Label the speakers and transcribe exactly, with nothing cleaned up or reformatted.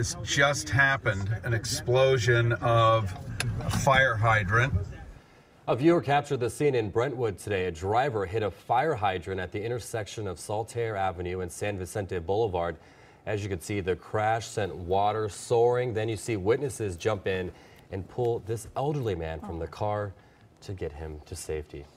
Speaker 1: This just happened, an explosion of a fire hydrant.
Speaker 2: A viewer captured the scene in Brentwood today. A driver hit a fire hydrant at the intersection of Saltaire Avenue and San Vicente Boulevard. As you can see, the crash sent water soaring. Then you see witnesses jump in and pull this elderly man from the car to get him to safety.